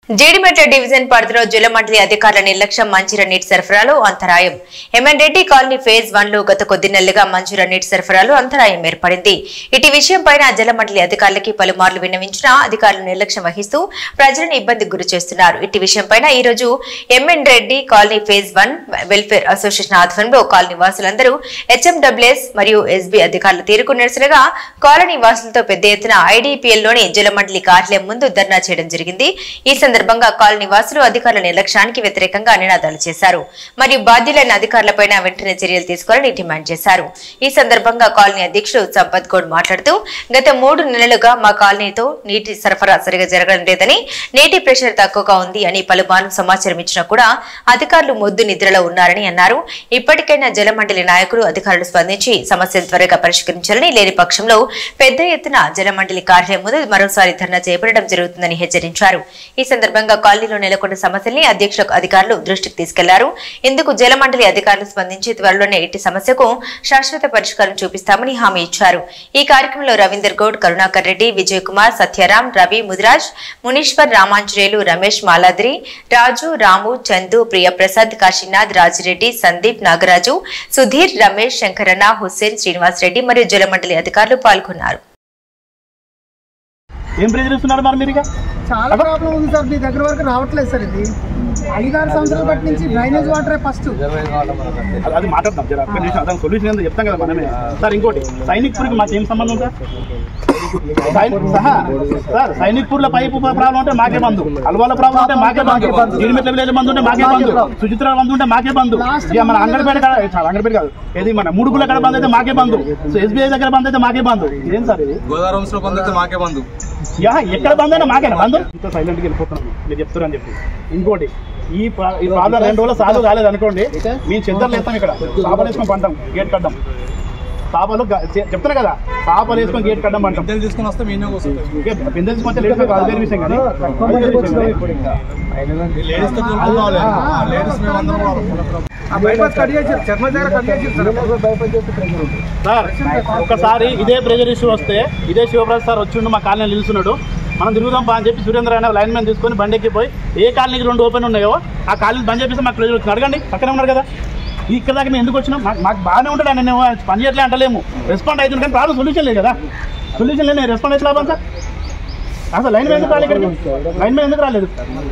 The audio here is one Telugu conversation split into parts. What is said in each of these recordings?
జీడిమెట్ల డివిజన్ పరిధిలో జలమండలి అధికారుల నిర్లక్ష్యం మంజీరా నీటి సరఫరాలో అంతరాయం. ఎంఎన్ రెడ్డి కాలనీ ఫేజ్ 1 లో గత కొద్ది నెలలుగా మంజీరా నీటి సరఫరాలో అంతరాయం ఏర్పడింది. ఇటు విషయంపై జలమండలి అధికారులకి పలుమార్లు విన్నవించినా అధికారులు నిర్లక్ష్యం వహిస్తూ ప్రజలను ఇబ్బందికి గురి చేస్తున్నారు. ఇటు విషయంపై ఈ రోజు MN Reddy colony phase 1 welfare association ఆధ్వర్యంలో కాలనీ వాసులందరూ హెచ్ఎండబ్ల్యూఎస్ మరియు ఎస్బీ అధికారులు తీరుకు నిరసనగా కాలనీ వాసులతో పెద్ద ఎత్తున ఐడీపీఎల్ లోని జలమండలి కార్యాలయం ముందు ధర్నా చేయడం జరిగింది. ఈ సందర్భంగా కాలనీ వాసులు అధికారుల నిర్లక్ష్యానికి వ్యతిరేకంగా నినాదాలు చేశారు. మరియు బాధ్యులైన అధికారులపై వెంటనే చర్యలు తీసుకోవాలని డిమాండ్ చేశారు. ఈ సందర్భంగా కాలనీ అధ్యక్షుడు సంపత్ గౌడ్ మాట్లాడుతూ గత 3 నెలలుగా మా కాలనీతో నీటి సరఫరా సరిగా జరగడం లేదని, నీటి ప్రెషర్ తక్కువగా ఉంది అని పలుమార్లు సమాచారం ఇచ్చినా కూడా అధికారులు మొద్దు నిద్రలో ఉన్నారని అన్నారు. ఇప్పటికైనా జలమండలి నాయకులు అధికారులు స్పందించి సమస్యను త్వరగా పరిష్కరించాలని, లేని పక్షంలో పెద్ద ఎత్తున జలమండలి కార్యాలయం ముందు మరోసారి ధర్నా చేపట్టడం జరుగుతుందని హెచ్చరించారు. ఈ సందర్భంగా కాలనీలో నెలకొన్న సమస్యల్ని అధ్యక్షుల అధికారులు దృష్టికి తీసుకెళ్లారు. ఇందుకు జలమండలి అధికారులు స్పందించి త్వరలోనే ఇట్టి సమస్యకు శాశ్వత పరిష్కారం చూపిస్తామని హామీ ఇచ్చారు. ఈ కార్యక్రమంలో రవీందర్ గౌడ్, కరుణాకర్ రెడ్డి, విజయ్ కుమార్, సత్యారాం, రవి, ముదిరాజ్, మునీశ్వర్, రామాంజనేయులు, రమేష్, మాలాద్రి, రాజు, రాము, చందు, ప్రియప్రసాద్, కాశీనాథ్, రాజిరెడ్డి, సందీప్, నాగరాజు, సుధీర్, రమేష్, శంకరన్న, హుస్సేన్, శ్రీనివాస్ రెడ్డి మరియు జలమండలి అధికారులు పాల్గొన్నారు. చాలా ప్రాబ్లం ఉంది సార్, మీ దగ్గర వరకు రావట్లేదు సార్. ఇది 5-6 సంవత్సరాల బట్టి నుంచి డ్రైనేజ్ వాటరే ఫస్ట్. అది మాట్లాడదాం, సొల్యూషన్ చెప్తాం కదా మనమే సార్. ఇంకోటి సైనిక్పూర్కి మాకు ఏం సంబంధం సార్? సార్ సైనిక్పూర్ లో పైపు ప్రాబ్లం ఉంటే మాకే బంధు, అల్వాల ప్రాబ్లం ఉంటే మాకే బంధు, జీడిమెట్ల విలేజ్ బంధు ఉంటే మాకే బంధు, సుచిత్ర బంధు ఉంటే మాకే బంధు, ఇక మన అంగడిపేట అంగడిపేట కాదు, ఏది మన మూడుగుల కడ బంద్ అయితే మాకే బంధు, ఎస్బీఐ దగ్గర బంద్ అయితే మాకే బంధు. ఏం సార్ ఇది? గోదావరి బంద్ అయితే మాకే బంధు, ఎక్కడ బంద్ అయినా మాకేనా బంధు? ఇంత సైలెంట్గా వెళ్ళిపోతున్నాం మీరు చెప్తారని చెప్పి. ఇంకోటి ఈ ప్రాబ్లం 2 రోజులు సాల్వ్ కాలేదు అనుకోండి, మేము చెద్దర్లు వేస్తాం, ఇక్కడ సాపలు వేసుకొని పంటాం, గేట్ కడ్డాం, సాపలు చెప్తాను కదా, సాపలు వేసుకొని గేట్ కడ్డం పంటాం. తీసుకుని వస్తే బిందెలు తీసుకొని వస్తే లేడీస్ అది వేరే విషయం కానీ సార్ ఒకసారి ఇదే ప్రెజర్ ఇష్యూ వస్తే ఇదే శివప్రసాద్ సార్ వచ్చిండు, మా కాలనీ నిలుస్తున్నాడు, మనం తిరుగుదాం అని చెప్పి సురేంద్ర అనే లైన్ మ్యాన్ తీసుకొని బండికి పోయి ఏ కాలనీకి 2 ఓపెన్ ఉన్నాయో ఆ కాలనీ బంద్ చేపిస్తే మాకు ప్రెజర్ వచ్చింది. అడగండి, పక్కనే ఉన్నారు కదా. ఇక్కడ దాకా మేము ఎందుకు వచ్చినాం? మాకు బాగానే ఉంటాడు అని నేను పని చేయట్లే అంటలేము, రెస్పాండ్ అవుతుంది కానీ ప్రాబ్లం సొల్యూషన్ లేదు కదా. సొల్యూషన్ లేదు, రెస్పాండ్ అయితే లాభం సార్. అసలు లైన్ మీద ఎందుకు రాలేదు? ఇక్కడికి లైన్ మీద ఎందుకు రాలేదు?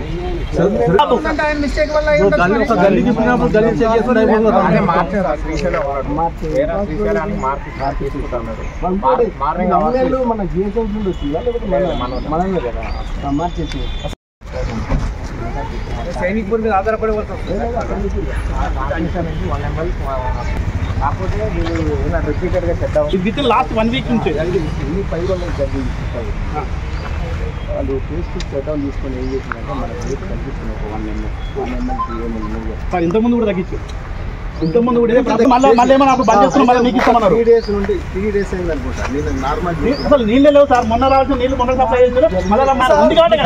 సైనిక్పూర్ మీద ఆధారపడి విత్ ఇన్ లాస్ట్ 1 వీక్ నుంచి వాళ్ళు ఫేస్బుక్ షట్డౌన్ తీసుకొని ఏం చేసిందంటే మనకు రేట్ తగ్గిస్తుంది. ఒక 1 ml సార్ ఇంతకుముందు కూడా తగ్గించు, ఇంతకుముందు కూడా మళ్ళీ ఏమన్నా బంద్ చేస్తున్నాం, మళ్ళీ మీకు ఇస్తామన్నారు. 3 days నుండి 3 days అయింది అనుకుంటా. నేను నార్మల్ అసలు నీళ్ళే లేవు సార్, మొన్న రావాల్సిన నీళ్ళు మొన్న సప్లై చేస్తారు. మళ్ళీ ఉంది కాబట్టి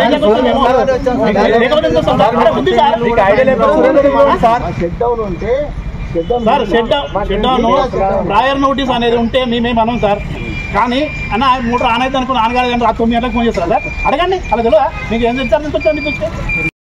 షట్డౌన్ ఉంటే sir shut down prior notice అనేది ఉంటే మేమేం అనం సార్. కానీ అన్న మోటార్ ఆన్ అయితే అనుకుని ఆన్ కాలేదంటే 9 గంటలకు ఫోన్ చేస్తారు సార్. అడగండి, అలా తెలియదా మీకు? ఏం చెప్తారు?